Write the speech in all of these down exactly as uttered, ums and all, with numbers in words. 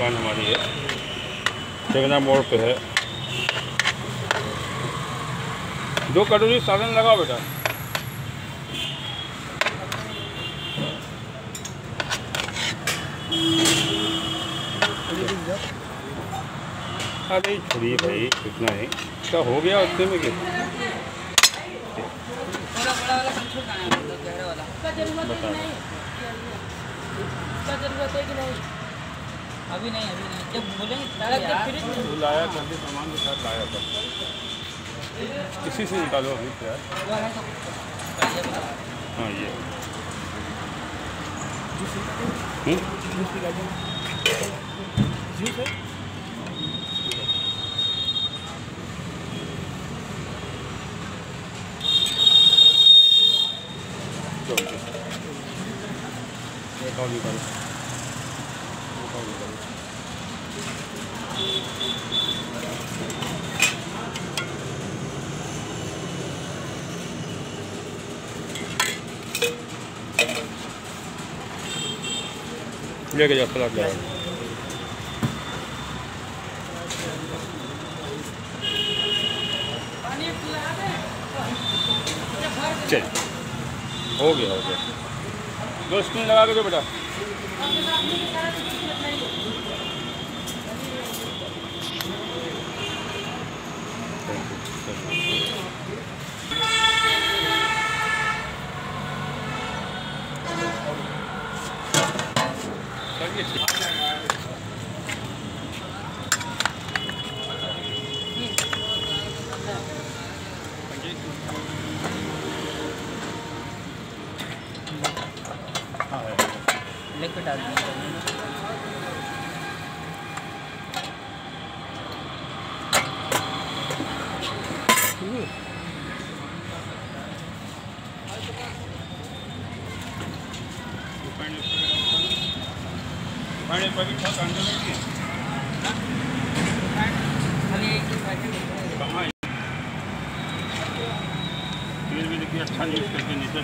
दुकान हमारी है, टेगना मोड़ पे है। दो कटोरी सालन लगाओ बेटा। अरे छोड़िए भाई, कितना है क्या हो गया उतने में क्या? बता अभी नहीं अभी नहीं जब बोलेंगे लाया जल्दी सामान के साथ लाया था, किसी से निकालो अभी प्याज। हाँ ये एक और निकालो, एक और निकालो। लेके जाओ सलाद ले आओ। चल हो गया हो गया, दो स्पून लगा दो बेटा। लेकर डाल दीजिए। पानी पैकेट बहुत अंदर लगी है। खाली एक ही पैकेट कहाँ है? तेल भी देखिए अच्छा यूज़ करके नीचे।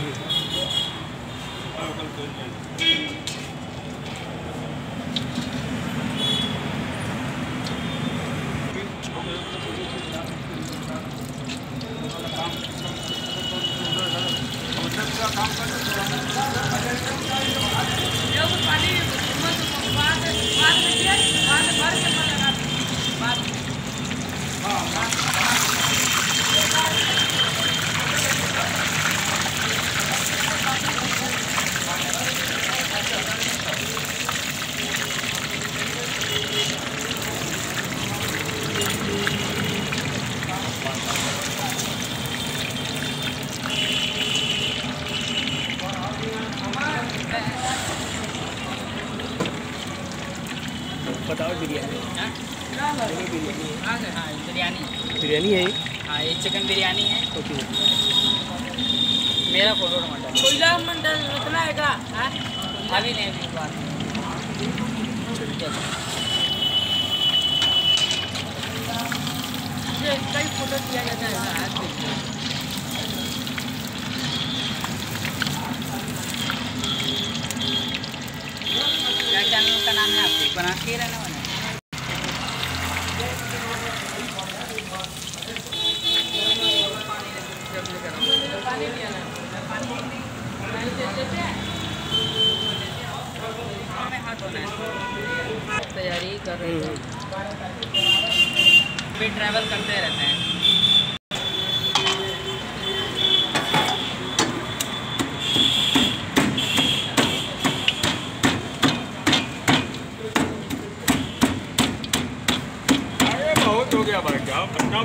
बताओ बिरयानी। हाँ बिरयानी हाँ बिरयानी बिरयानी है। हाँ ये चिकन बिरयानी है। ओके मेरा फोटो टमाटर कोयला मंडल उतना है का? हाँ अभी नहीं अभी बात ये कई फोटो दिया जाता है। क्या चैनल का नाम है आपको? बना के रहना वाला तैयारी कर रहे हैं, भी ट्रैवल करते रहते हैं। अरे बहुत हो गया भाई, क्या अपना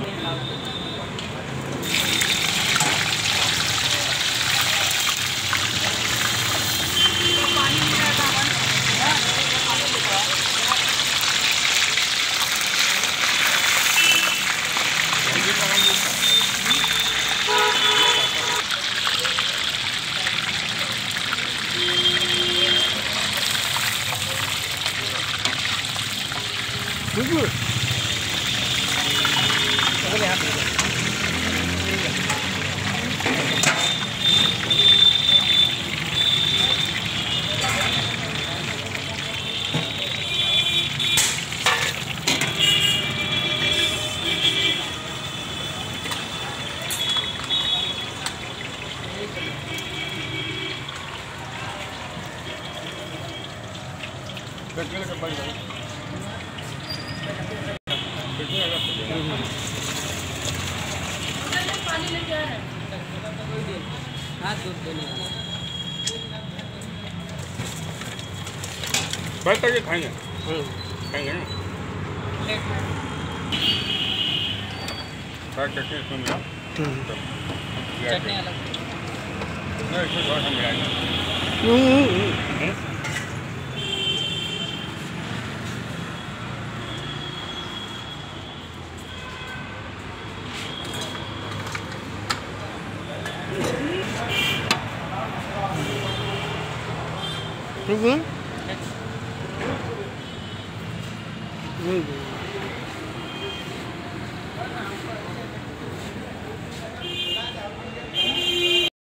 चटनी का बन गया चटनी अलग से देना पानी लेके आ रहे हैं हाथ दूध देने बैठ करके खाएंगे खाएंगे ना साग चटनी इसमें मिला चटनी अलग नहीं इसमें थोड़ा सा मिलाएंगे हम्म